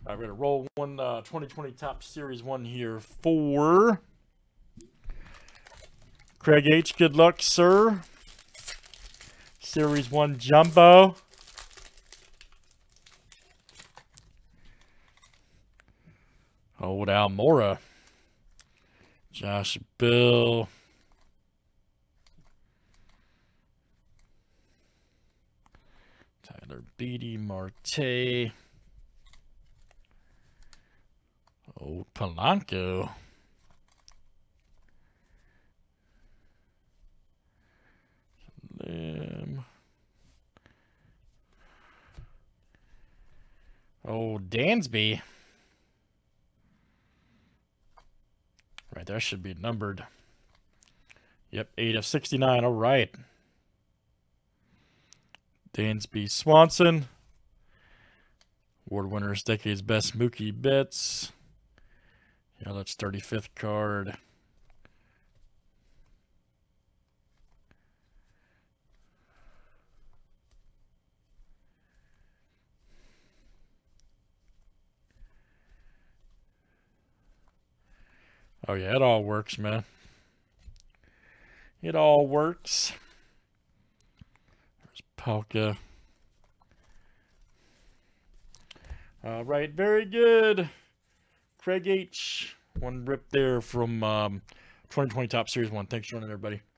All right, we're going to roll one 2020 Top Series 1 here for Craig H. Good luck, sir. Series 1 Jumbo. Old Almora. Josh Bill. Tyler Beatty, Marte. Old Polanco. Lim. Old Dansby. Right there should be numbered. Yep, 8 of 69. All right. Dansby Swanson. Award winners, Decade's Best Mookie Betts. Yeah, that's 35th card. Oh, yeah, it all works, man. It all works. There's Palka. All right, very good. Craig H. One rip there from 2020 Top Series 1. Thanks for joining, everybody.